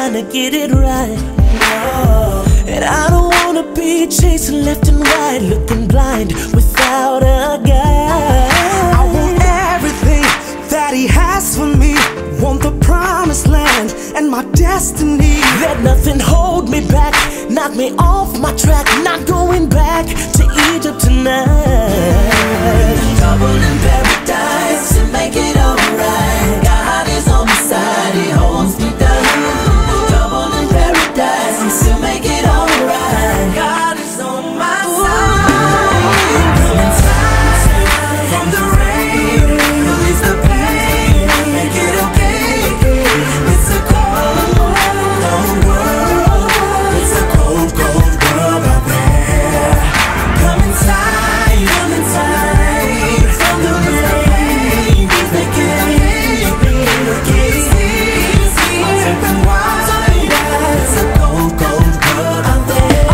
trying to get it right. And I don't wanna be chasing left and right, looking blind without a guide. I want everything that he has for me. Want the promised land and my destiny. Let nothing hold me back, knock me off my track. Not going back to Egypt tonight. Trouble in paradise to make it alright. God is on my side, he holds me down. Trouble in paradise to make it alright. God is on my side. Come inside from the rain, release the pain, make it okay. It's a cold, cold world. It's a cold, cold world out there. Come inside from the rain, make it okay. Look easy, open wide. It's a cold, cold world out there.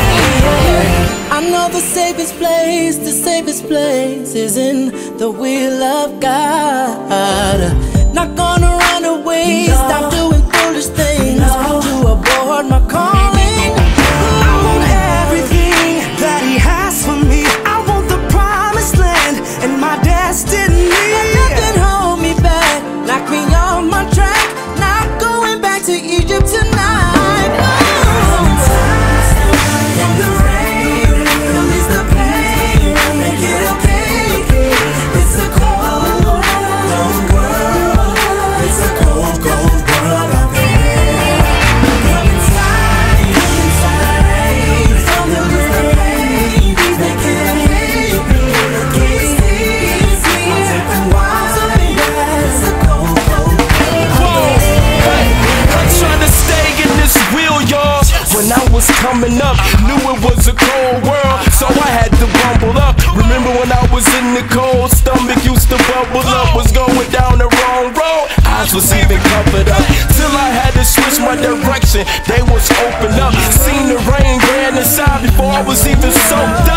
I know the safest place is in the will of God. Not gonna run away, stop doing foolish things to abort my calling. I want everything that he has for me. I want the promised land and my destiny. Nothing hold me back, knock me off my track. Not going back to Egypt tonight. Come inside from the rain, release the pain, make it okay. It's a cold, cold world. It's a cold, cold world out there. Come inside from the rain, make it okay. Look easy, open wide. It's a cold, cold world out there. I'm trying to stay in this wheel, y'all. When I was coming up, knew it was a cold world, so I had to bumble up. Remember when I was in the cold, stomach used to bubble up. Was going down the wrong road, eyes was even covered up. Till I had to switch my direction, they was open up. Seen the rain ran inside before I was even soaked